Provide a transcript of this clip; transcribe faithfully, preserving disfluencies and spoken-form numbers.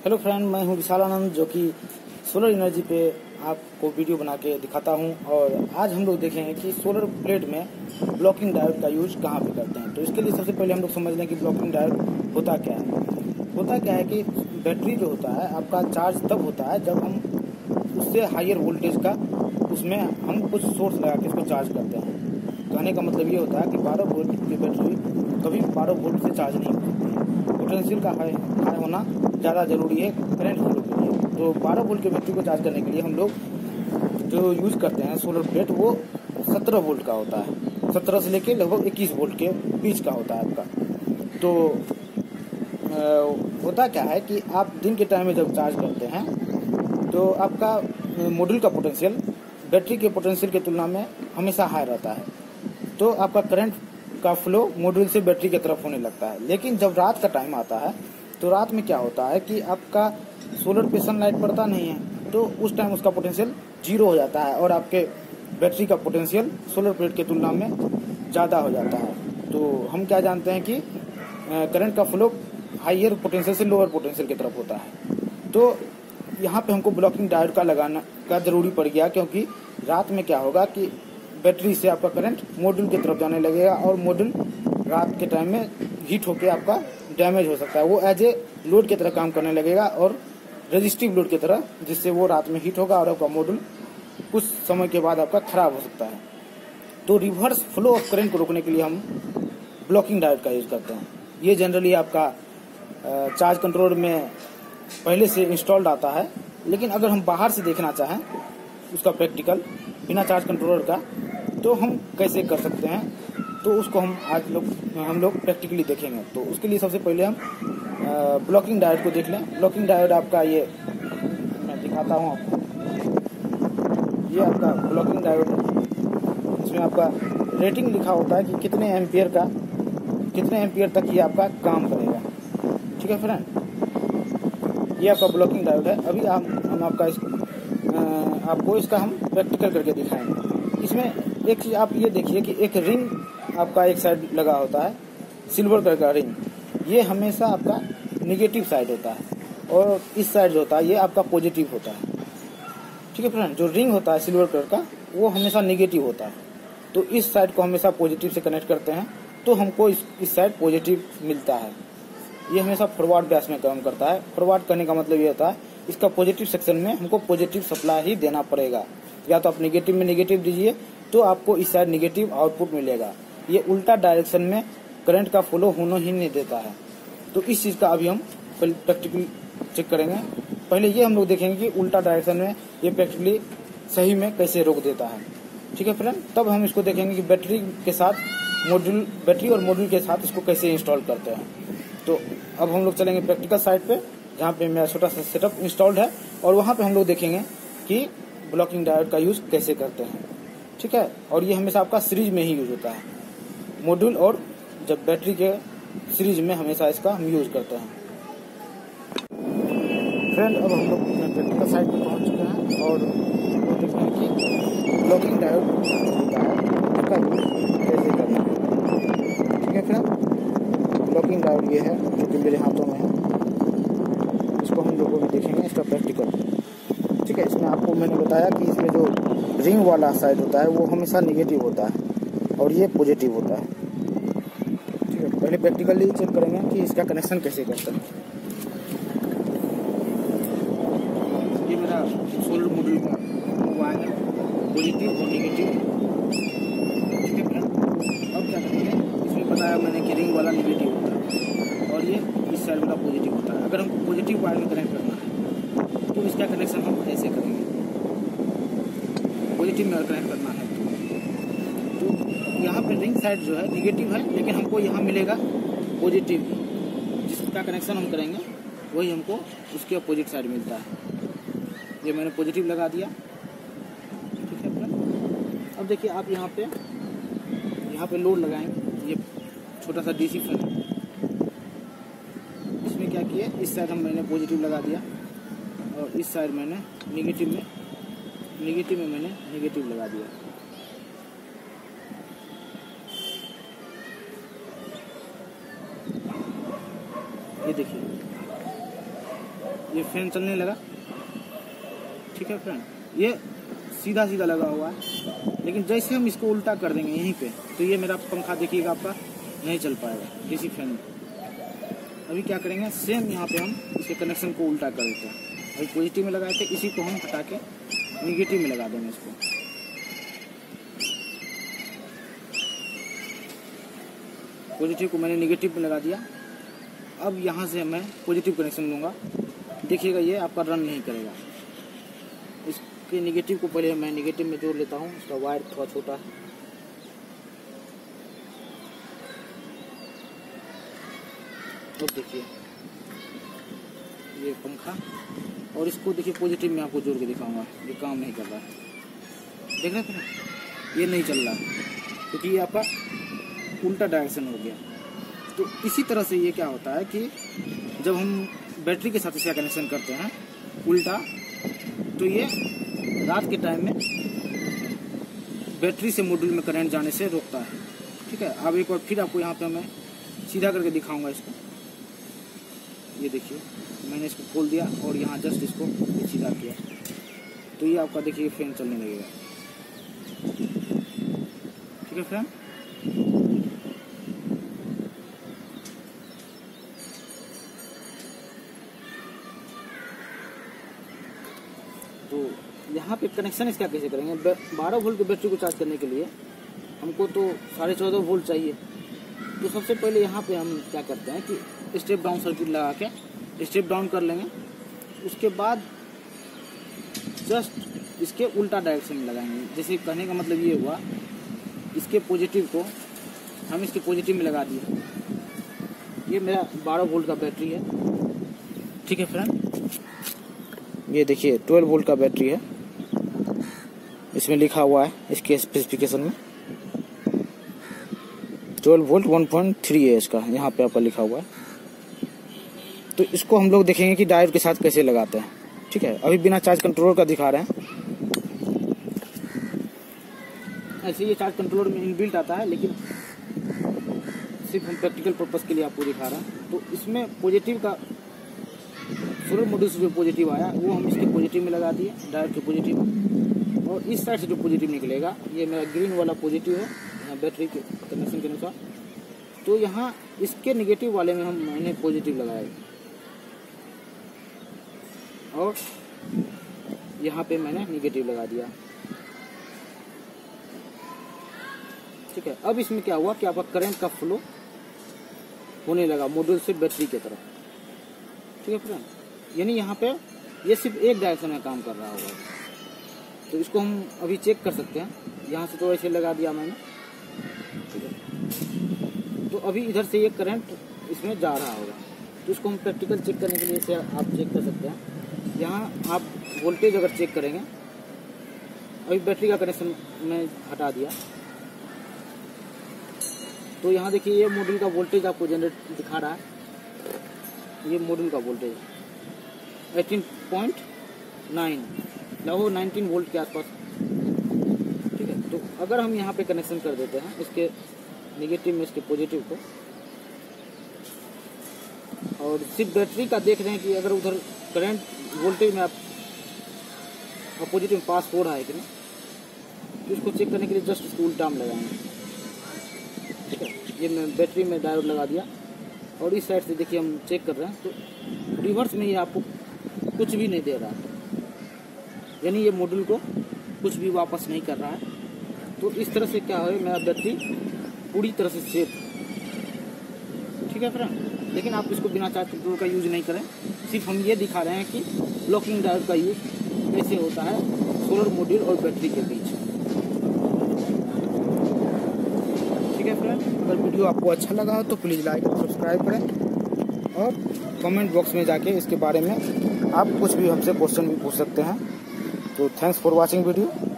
Hello friend, मैं हूं विशाल आनंद जो कि सोलर एनर्जी पे आपको वीडियो बना के दिखाता हूं। और आज हम लोग देखेंगे कि सोलर प्लेट में ब्लॉकिंग डायोड का यूज कहां पे करते हैं। तो इसके लिए सबसे पहले हम लोग समझ लें कि ब्लॉकिंग डायोड होता क्या है। होता क्या है कि बैटरी जो होता है आपका चार्ज तब होता है जब हम उससे हायर वोल्टेज का उसमें हम कुछ सोर्स लगा के इसको चार्ज करते हैं। कहने का मतलब ये होता है कि बारह वोल्ट की बैटरी कभी बारह वोल्ट से चार्ज नहीं हो सकती। पोटेंशियल का हाई हाई होना ज़्यादा जरूरी है करंट फ्लो के लिए। तो बारह वोल्ट की बैटरी को चार्ज करने के लिए हम लोग जो यूज़ करते हैं सोलर प्लेट वो सत्रह वोल्ट का होता है। सत्रह से लेके लगभग इक्कीस वोल्ट के बीच का होता है आपका। तो आ, होता क्या है कि आप दिन के टाइम में जब चार्ज करते हैं तो आपका मॉड्यूल का पोटेंशियल बैटरी के पोटेंशियल की तुलना में हमेशा हाई रहता है। तो आपका करंट का फ्लो मॉड्यूल से बैटरी की तरफ होने लगता है। लेकिन जब रात का टाइम आता है तो रात में क्या होता है कि आपका सोलर पे सनलाइट पड़ता नहीं है, तो उस टाइम उसका पोटेंशियल जीरो हो जाता है और आपके बैटरी का पोटेंशियल सोलर प्लेट की तुलना में ज़्यादा हो जाता है। तो हम क्या जानते हैं कि करंट का फ्लो हाइयर पोटेंशियल से लोअर पोटेंशियल की तरफ होता है। तो यहाँ पे हमको ब्लॉकिंग डायोड का लगाना का जरूरी पड़ गया, क्योंकि रात में क्या होगा कि बैटरी से आपका करंट मॉड्यूल की तरफ जाने लगेगा और मॉड्यूल रात के टाइम में हीट होकर आपका डैमेज हो सकता है। वो एज ए लोड की तरह काम करने लगेगा और रेजिस्टिव लोड की तरह, जिससे वो रात में हीट होगा और आपका मॉड्यूल कुछ समय के बाद आपका खराब हो सकता है। तो रिवर्स फ्लो ऑफ करंट को रोकने के लिए हम ब्लॉकिंग डायोड का यूज करते हैं। ये जनरली आपका चार्ज कंट्रोलर में पहले से इंस्टॉल्ड आता है, लेकिन अगर हम बाहर से देखना चाहें उसका प्रैक्टिकल बिना चार्ज कंट्रोलर का तो हम कैसे कर सकते हैं, तो उसको हम आज लोग हम लोग प्रैक्टिकली देखेंगे। तो उसके लिए सबसे पहले हम ब्लॉकिंग डायोड को देख लें। ब्लॉकिंग डायोड आपका ये मैं दिखाता हूँ आपको। ये आपका ब्लॉकिंग डायोड है। इसमें आपका रेटिंग लिखा होता है कि कितने एम्पियर का कितने एम्पियर तक ये आपका काम करेगा। ठीक है फ्रेंड, ये आपका ब्लॉकिंग डायोड है। अभी हम हम आपका इस आपको इसका हम प्रैक्टिकल करके दिखाएंगे। इसमें एक चीज आप ये देखिए कि एक रिंग आपका एक साइड लगा होता है, सिल्वर कलर का रिंग। ये हमेशा आपका निगेटिव साइड होता है और इस साइड जो होता है ये आपका पॉजिटिव होता है। ठीक है फ्रेंड, जो रिंग होता है सिल्वर कलर का वो हमेशा निगेटिव होता है। तो इस साइड को हमेशा पॉजिटिव से कनेक्ट करते हैं तो हमको इस, इस साइड पॉजिटिव मिलता है। ये हमेशा फॉरवर्ड बैच में काम करता है। फॉरवर्ड करने का मतलब ये होता है इसका पॉजिटिव सेक्शन में हमको पॉजिटिव सप्लाई ही देना पड़ेगा। या तो आप नेगेटिव में नेगेटिव दीजिए तो आपको इस साइड नेगेटिव आउटपुट मिलेगा। ये उल्टा डायरेक्शन में करंट का फ्लो होना ही नहीं देता है। तो इस चीज का अभी हम प्रैक्टिकली चेक करेंगे। पहले ये हम लोग देखेंगे कि उल्टा डायरेक्शन में ये प्रैक्टिकली सही में कैसे रोक देता है। ठीक है फ्रेंड, तब हम इसको देखेंगे कि बैटरी के साथ मॉड्यूल बैटरी और मॉड्यूल के साथ इसको कैसे इंस्टॉल करते हैं। तो अब हम लोग चलेंगे प्रैक्टिकल साइड पे, जहाँ पे मेरा छोटा सा सेटअप इंस्टॉल्ड है, और वहाँ पे हम लोग देखेंगे कि ब्लॉकिंग डायोड का यूज कैसे करते हैं। ठीक है, और ये हमेशा आपका सीरीज में ही यूज होता है। मॉड्यूल और जब बैटरी के सीरीज में हमेशा इसका हम यूज करते हैं। फ्रेंड, अब हम लोग प्रैक्टिकल साइड पे पहुंच चुके हैं और देखते हैं कि ब्लॉकिंग डायोड होता है उसका यूज कैसे करना है। ठीक है फ्रेंड, ब्लॉकिंग डायोड ये है जो कि मेरे हाथों में है। इसको हम लोगों भी देखेंगे इसका प्रैक्टिकल। ठीक है, इसमें आपको मैंने बताया कि इसमें जो रिंग वाला साइड होता है वो हमेशा नेगेटिव होता है और ये पॉजिटिव होता है। ठीक है, पहले प्रैक्टिकली चेक करेंगे कि इसका कनेक्शन कैसे करते हैं। ये मेरा सोलर मॉड्यूल का वायर है, पॉजिटिव और नेगेटिव। ठीक है फ्रेंड, अब क्या करेंगे, इसमें बताया मैंने कि रिंग वाला नेगेटिव होता है और ये इस साइड वाला पॉजिटिव होता है। अगर हमको पॉजिटिव वायर में कनेक्ट करना है तो इसका कनेक्शन हम ऐसे करेंगे। पॉजिटिव में कनेक्ट करना है तो, तो यहाँ पे रिंग साइड जो है नेगेटिव है, लेकिन हमको यहाँ मिलेगा पॉजिटिव। जिसका कनेक्शन हम करेंगे वही हमको उसके अपोजिट साइड मिलता है। ये मैंने पॉजिटिव लगा दिया। ठीक है फ्रेंड, अब देखिए आप यहाँ पे यहाँ पे लोड लगाएंगे। ये छोटा सा डीसी फैन है, इसमें क्या किया, इस साइड हम मैंने पॉजिटिव लगा दिया और इस साइड मैंने नेगेटिव में नेगेटिव में मैंने नेगेटिव लगा दिया। ये देखिए ये फैन चलने लगा। ठीक है फ्रेंड, ये सीधा सीधा लगा हुआ है, लेकिन जैसे हम इसको उल्टा कर देंगे यहीं पे, तो ये मेरा पंखा देखिएगा आपका नहीं चल पाएगा डीसी फैन में। अभी क्या करेंगे, सेम यहाँ पे हम इसके कनेक्शन को उल्टा कर देते हैं। अभी पॉजिटिव में लगाए थे, इसी को हम हटा के निगेटिव में लगा देंगे इसको। पॉजिटिव को मैंने निगेटिव में लगा दिया। अब यहाँ से मैं पॉजिटिव कनेक्शन लूँगा, देखिएगा ये आपका रन नहीं करेगा। इसके निगेटिव को पहले मैं निगेटिव में जोड़ लेता हूँ, इसका वायर थोड़ा छोटा है। अब देखिए ये पंखा, और इसको देखिए पॉजिटिव में आपको जोड़ के दिखाऊंगा, ये काम नहीं कर रहा है। देख रहे थे ना, ये नहीं चल रहा क्योंकि ये आपका उल्टा डायरेक्शन हो गया। तो इसी तरह से ये क्या होता है कि जब हम बैटरी के साथ इसका कनेक्शन करते हैं उल्टा, तो ये रात के टाइम में बैटरी से मॉड्यूल में करंट जाने से रोकता है। ठीक है, अब एक बार फिर आपको यहाँ पे मैं सीधा करके दिखाऊंगा इसको। ये देखिए मैंने इसको खोल दिया और यहाँ जस्ट इसको सीधा किया, तो ये आपका देखिए फैन चलने लगेगा। ठीक है फ्रेंड, तो यहाँ पे कनेक्शन इसका कैसे करेंगे। बारह वोल्ट की बैटरी को चार्ज करने के लिए हमको तो साढ़े चौदह वोल्ट चाहिए। तो सबसे पहले यहाँ पे हम क्या करते हैं कि स्टेप डाउन सर्किट लगा के स्टेप डाउन कर लेंगे। उसके बाद जस्ट इसके उल्टा डायरेक्शन में लगाएंगे। जैसे कहने का मतलब ये हुआ, इसके पॉजिटिव को हम इसके पॉजिटिव में लगा दिए। ये मेरा बारह वोल्ट का बैटरी है। ठीक है फ्रेंड, ये देखिए ट्वेल्व वोल्ट का बैटरी है, इसमें लिखा हुआ है इसके स्पेसिफिकेशन में twelve volt one point three है इसका, यहाँ पे आपका लिखा हुआ है। तो इसको हम लोग देखेंगे कि डायोड के साथ कैसे लगाते हैं। ठीक है, अभी बिना चार्ज कंट्रोलर का दिखा रहे हैं। ऐसे ये चार्ज कंट्रोलर में इनबिल्ट आता है, लेकिन सिर्फ हम प्रैक्टिकल पर्पस के लिए आपको दिखा रहे हैं। तो इसमें पॉजिटिव का सोलर मॉड्यूल से जो पॉजिटिव आया वो हम इसके पॉजिटिव में लगा दिए, डायोड के पॉजिटिव में। और इस साइड से जो पॉजिटिव निकलेगा, ये मेरा ग्रीन वाला पॉजिटिव है यहाँ बैटरी के कनेक्शन के अनुसार। तो यहाँ इसके निगेटिव वाले में हम मैंने पॉजिटिव लगाया और यहाँ पे मैंने निगेटिव लगा दिया। ठीक है, अब इसमें क्या हुआ कि आपका करंट का फ्लो होने लगा मॉड्यूल से बैटरी की तरफ। ठीक है फ्रेंड, यानी यहाँ पे ये सिर्फ एक डायरेक्शन में काम कर रहा होगा। तो इसको हम अभी चेक कर सकते हैं। यहाँ से तो ऐसे लगा दिया मैंने। ठीक है, तो अभी इधर से ये करंट इसमें जा रहा होगा। तो इसको हम प्रैक्टिकल चेक करने के लिए इसे आप चेक कर सकते हैं। यहाँ आप वोल्टेज अगर चेक करेंगे, अभी बैटरी का कनेक्शन मैं हटा दिया, तो यहाँ देखिए ये मॉड्यूल का वोल्टेज आपको जनरेट दिखा रहा है। ये मॉड्यूल का वोल्टेज अठारह पॉइंट नौ लगभग उन्नीस वोल्ट के आसपास। ठीक है, तो अगर हम यहाँ पे कनेक्शन कर देते हैं इसके नेगेटिव में इसके पॉजिटिव को, और सिर्फ बैटरी का देख रहे हैं कि अगर उधर करंट वोल्टेज में आप पॉजिटिव में पास हो रहा है कि नहीं, तो इसको चेक करने के लिए जस्ट इसको उल्टा में लगाएंगे। ठीक है, ये मैं बैटरी में डायोड लगा दिया और इस साइड से देखिए हम चेक कर रहे हैं, तो रिवर्स में ये आपको कुछ भी नहीं दे रहा है, यानी ये मॉड्यूल को कुछ भी वापस नहीं कर रहा है। तो इस तरह से क्या है, मेरा बैटरी पूरी तरह से सेफ। ठीक है फ्रेंड, लेकिन आप इसको बिना चार्ज कंट्रोल का यूज नहीं करें। सिर्फ हम ये दिखा रहे हैं कि ब्लॉकिंग डायोड का यूज कैसे होता है सोलर मॉड्यूल और बैटरी के बीच। ठीक है फ्रेंड, अगर वीडियो आपको अच्छा लगा हो तो प्लीज़ लाइक और सब्सक्राइब करें, और कमेंट बॉक्स में जाके इसके बारे में आप कुछ भी हमसे क्वेश्चन भी पूछ सकते हैं। तो थैंक्स फॉर वॉचिंग वीडियो।